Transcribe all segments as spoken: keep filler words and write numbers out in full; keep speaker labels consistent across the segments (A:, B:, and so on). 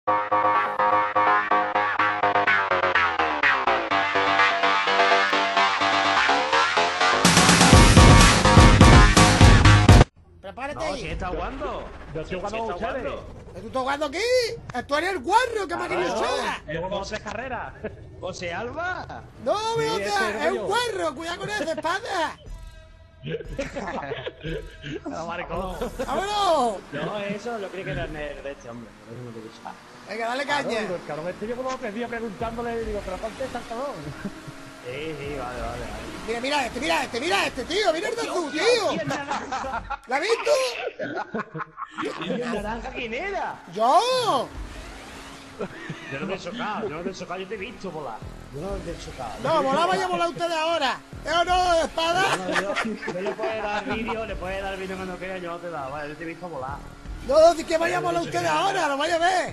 A: Prepárate
B: No,
A: ahí.
B: si está jugando.
C: Yo estoy jugando
B: Si
C: con
B: está
C: ustedes.
B: jugando.
A: ¿Tú estás jugando aquí? Tú eres el guarro que me ha querido echar.
B: El José Carrera. José Alba.
A: No,
C: Sí,
A: me
C: ese
A: gusta.
C: era
A: Es un
C: yo.
A: guarro. Cuidado con esa espada.
B: No, maricón.
A: ¡Vámonos!
B: No, eso lo creí que era nerd de este hombre. Eso no te gusta.
A: Venga, dale
C: Claro,
A: caña.
C: digo, el cabrón este llevo dos o tres días preguntándole y digo, pero contesta el cabrón.
B: Sí, sí, vale, vale. vale.
A: Mira, mira este, mira este, mira este, tío. Mira el de azul, tío. ¿La has visto?
B: ¿Y el naranja quién era?
A: ¡Yo!
B: Yo no te he chocado, yo no te he chocado, yo te he visto volar. Yo no te he chocado.
A: No, volar vaya a volar ustedes ahora. ¿Eh o no, espada?
B: No, yo, yo le puedes dar vídeo, le puedes dar vídeo cuando quieras, yo no te he dado, vale, yo te he visto volar.
A: No, si que vaya a volar ustedes ahora, lo vaya a ver.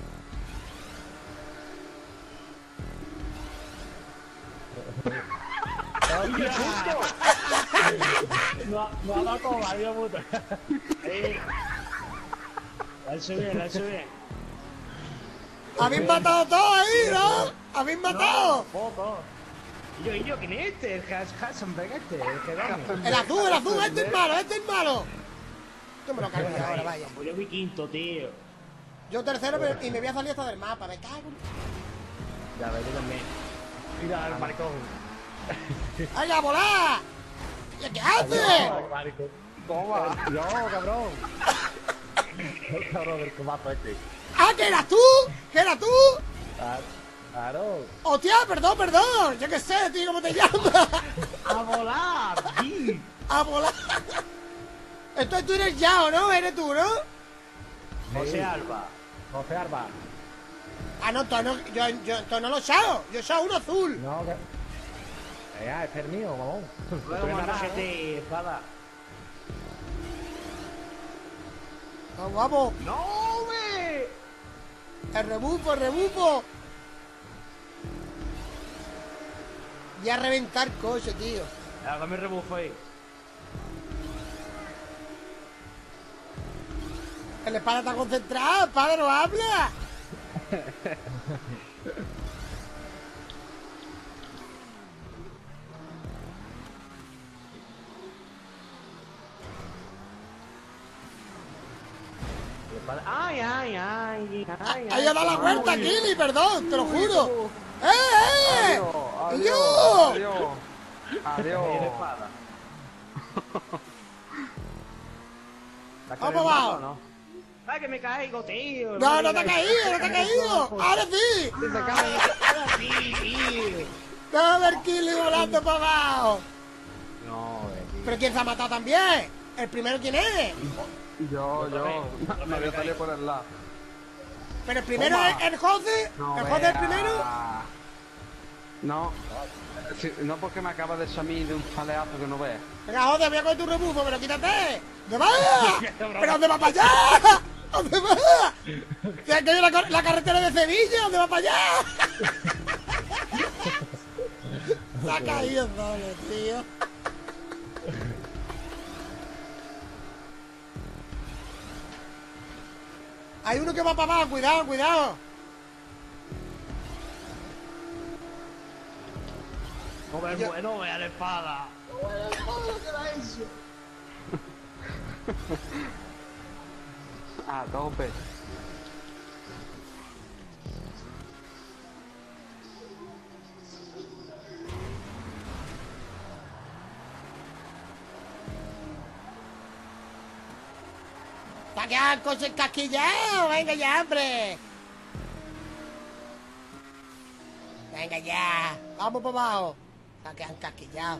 C: ¡Oye, puto! No, no ha dado como Mario, puto.
B: Eh. La he hecho bien, la he hecho bien.
A: Habéis matado todos ahí, ¿no? Habéis matado.
C: Poco.
B: Y yo, y yo, ¿quién es este? El Has Hasenberg este, el que gane.
A: El azul, el azul, este es malo, este es malo. Yo me lo cargo ya ahora, vaya.
B: Pues yo fui quinto, tío.
A: Yo tercero pero- y me voy a salir hasta del mapa, me cago en...
B: Ya ves, yo también.
C: Mira, el maricón.
A: ¡Ay, a volar! ¿Y qué haces?
C: No, maricón. Toma. No, cabrón. El cabrón del comazo este.
A: ¡Ah, que eras tú! ¿Que eras tú?
C: Claro. Claro.
A: ¡Hostia, perdón, perdón! Yo qué sé, tío, ¿cómo te llamas?
B: ¡A volar! ¡Sí!
A: ¡A volar! Entonces tú eres Yao, ¿no? Eres tú, ¿no?
B: José Alba.
C: José Arba.
A: Ah, no, entonces no, yo, yo entonces no lo Shao. Yo Shao uno azul.
C: No, que... Eh, este es el mío, mamón.
B: Luego
C: Estoy
B: más
C: naranja.
B: te espada.
A: ¡Ah, guapo!
B: ¡No, ve!
A: ¡El rebufo, el rebufo! Voy a reventar coche, tío.
B: Hágame rebufo ahí.
A: El espada está concentrada, espada no habla.
B: ¡Ay, ay, ay! ¡Ay,
A: Ahí ha dado la vuelta, Kili, perdón, te lo juro. ¡Eh, eh!
D: Adiós,
A: ¡Y yo!
D: adiós, adiós.
B: Tiene espada.
A: Vamos abajo.
B: ¿No? ¡Ay, que me caigo, tío!
A: No, no te ha caído, no te ha caído. Ahora sí.
B: Ahora sí, tío.
A: Dame el Kili volando para abajo.
B: No, ve, tío.
A: ¿Pero quién se ha matado también? ¿El primero quién es?
D: Yo, yo, me voy a salir por el lado.
A: ¿Pero el primero
D: Toma.
A: es el José?
D: No,
A: ¿El José es el
D: vea.
A: primero?
D: No, sí, no porque me acaba de salir de un paleazo que no veas.
A: Venga, José, voy a coger tu rebufo, pero quítate. ¿Dónde vas? ¿Pero dónde vas para allá? ¿Dónde vas? ¿Te has caído la, car- la carretera de Sevilla? ¿Dónde vas para allá? Se ha caído solo, tío. Hay uno que va para abajo, cuidado, cuidado.
B: No ve,
A: Yo-
B: bueno, vea la espada. No vea la espada, ¿qué era eso?
D: A tope.
A: ¡Saca el coche casquillado! ¡Venga ya, hombre! ¡Venga ya! ¡Vamos para abajo! ¡Saca el casquillado!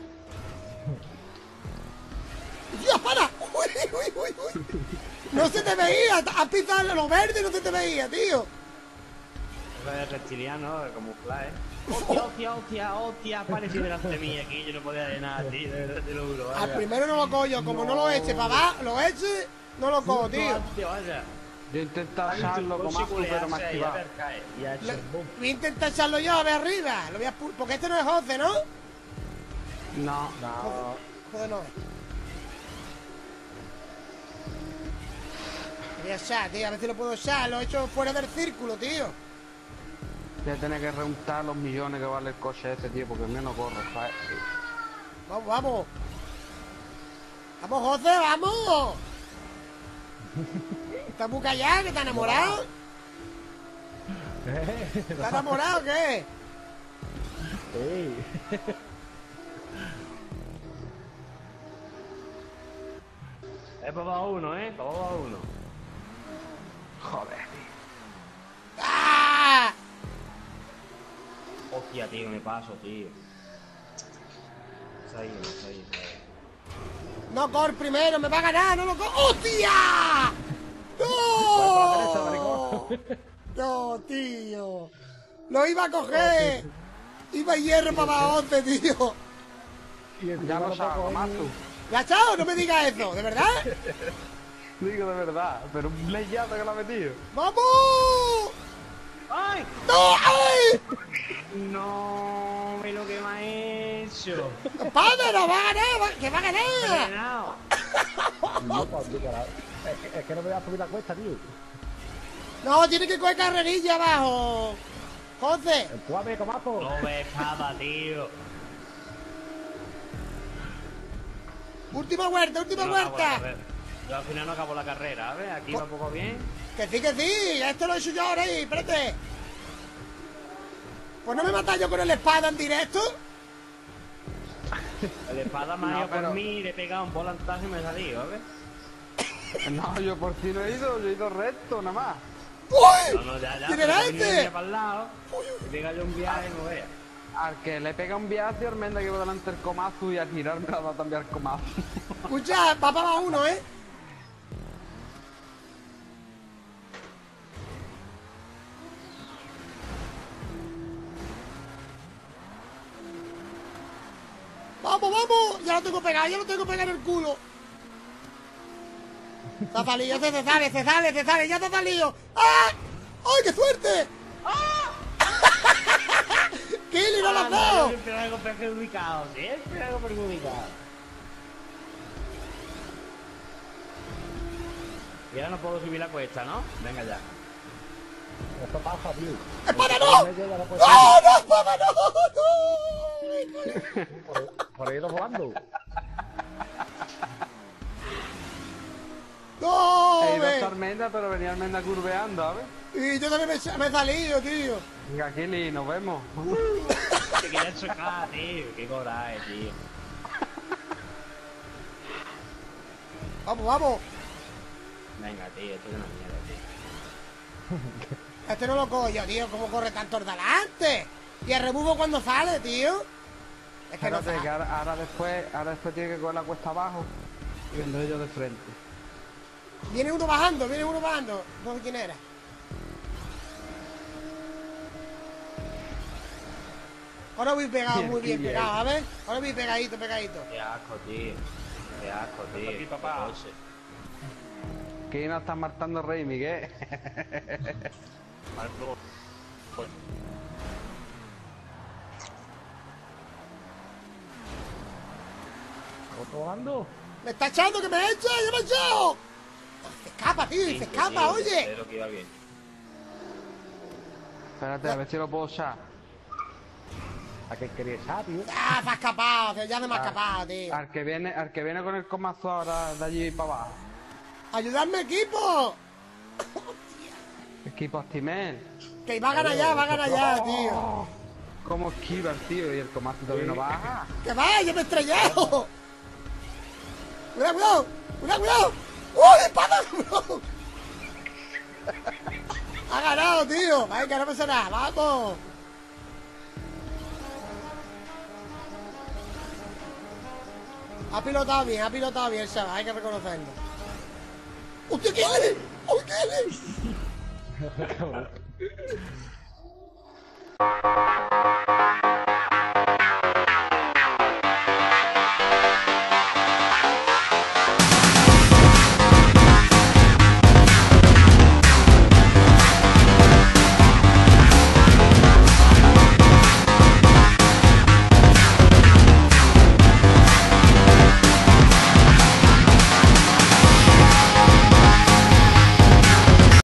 A: ¡Dios, para! ¡Uy, uy, uy, uy! ¡No se te veía! Has pisado lo verde y no se te veía, tío.
B: Eso es reptiliano, de camuflaje. Hostia, hostia, hostia, hostia, apareció delante de mí aquí, yo no podía de nada, tío, de verdad te lo juro.
A: Al primero no lo cojo yo, como no lo eche para abajo, lo eche, no lo cojo, tío.
B: Hostia, vaya.
D: Yo intenté usarlo con más pero me ha activado.
B: Y ha hecho
A: Le-
B: un boom.
A: voy a intentar echarlo yo a ver arriba. Lo voy a pu- porque este no es José, ¿no?
D: No,
A: Joder, no es. Lo voy a echar, tío, a ver si lo puedo echar. Lo he hecho fuera del círculo, tío.
D: Voy a tener que reuntar los millones que vale el coche ese, tío, porque el mío no corre, ¿sabes?
A: Vamos, vamos. Vamos, José, vamos. ¿Estás muy callado? ¿Que estás enamorado? ¿Estás enamorado o qué?
C: Sí.
B: Es para uno, ¿eh? Para uno.
D: Joder, tío.
A: ¡Ah!
B: Hostia, tío, me paso, tío. Se ha ido, se ha ido, se ha ido.
A: No, Cor primero, me va a ganar, no lo co... ¡Hostia! ¡No! No, tío. Lo iba a coger. Iba a hierro para abajo, tío.
D: Ya lo sabes, Mazu.
A: ¿La chao? No me digas eso, ¿de verdad?
D: Digo de verdad, pero un leyazo que lo ha metido.
A: ¡Vamos!
B: ¡Ay!
A: ¡No! ¡Ay!
B: No, ve lo que me ha hecho.
A: ¡Padre, no va a ganar! va- ¡Que va a ganar!
B: Frenado.
C: No, pues, tío, carajo. Es que, es que no me voy a subir la cuesta, tío.
A: No, tiene que coger carrerilla abajo. José.
C: Empújame, comazo.
B: No me escapa, tío.
A: Última vuelta, última
B: Yo no acabo la
A: vuelta.
B: carrera. Yo al final no acabo la carrera, ¿ves? Aquí va un poco bien.
A: Que sí, que sí. Esto lo he hecho yo ahora ahí. Espérate. Pues no me matas yo con el espada en directo.
B: El espada me ha
D: No,
B: ido
D: pero-
B: por mí, le he pegado un volantazo y me he salido, ¿ves?
D: No, yo por ti no he ido, yo he ido recto, nada más.
A: ¡Uy!
B: No, no, ya, ya.
A: ¿Quién
B: pero
A: era
B: he venido
A: este?
B: ya para el lado. Le pega yo un viaje y no veas.
D: Al que le pega un viaje, Armenda que va delante el comazo y al girarme la va a cambiar el comazo.
A: Escucha, va para uno, ¿eh? ¡Vamos, vamos! Ya lo tengo pegado, ya lo tengo pegado en el culo. Se ha salido, se, se sale, se sale, se sale, ya se ha salido. ¡Ah! ¡Ay, qué suerte! ¡Ah! ¡Kili, no lo has dado!
B: Siempre algo perjudicado, siempre algo perjudicado. Y ahora no puedo subir la cuesta, ¿no? Venga ya.
C: Esto pasa, tío.
A: ¡Espada no!
C: En medio ya no puedo
A: ¡No,
C: subir.
A: no, espada no! ¡No!
C: Por, por ahí no volando.
A: ¡No!
D: He ido
A: ve!
D: hasta Armenda, pero venía Armenda curveando, ¿sabes?
A: Y yo también me, me he salido, tío.
D: Venga, Kili, nos vemos.
B: Te quería chocar, tío. Qué coraje, tío.
A: Vamos, vamos.
B: Venga, tío, esto es una mierda, tío.
A: Este no lo cojo yo, tío. ¿Cómo corre tanto de adelante? Y el rebujo cuando sale, tío. Es que no
D: Espérate, que
A: sale.
D: ahora, ahora después, ahora después tiene que coger la cuesta abajo y vendré yo de frente.
A: Viene uno bajando, viene uno bajando. No sé quién era. Ahora voy pegado, muy bien
D: Bien,
A: pegado, a ver. Ahora voy pegadito, pegadito.
B: Qué asco, tío. Qué asco, tío.
D: Aquí, papá.
B: Qué coche.
D: Que no está martando rey, Miguel.
B: Marco. Pues,
C: ¿Otro volando?
A: ¡Me está echando, que me echa! ¡Ya me ha echado! Se escapa, tío, y se
B: cinco,
A: escapa,
B: tío,
A: oye.
B: tercero que iba bien.
D: Espérate, a ver si lo puedo usar.
C: ¿A qué quería echar, tío?
A: ¡Ah, se ha escapado! Que ya se me ha
D: Ah.
A: escapado, tío.
D: Al que viene, al que viene con el comazo ahora de allí para abajo.
A: ¡Ayudadme, equipo!
D: Equipo Astimel.
A: Que va a ganar ya, va a ganar ya, tío.
D: ¿Cómo esquiva el tío? Y el comazo todavía no baja.
A: ¡Que va! ¡Yo me he estrellado! ¡Cuidado, cuidado! ¡Cuidado, cuidado! ¡Uy, espada, bro! Ha ganado, tío. Venga, no pasa nada. ¡Vamos! Ha pilotado bien, ha pilotado bien, chaval. Hay que reconocerlo. ¡Hostia, qué le! ¡Uy, qué le!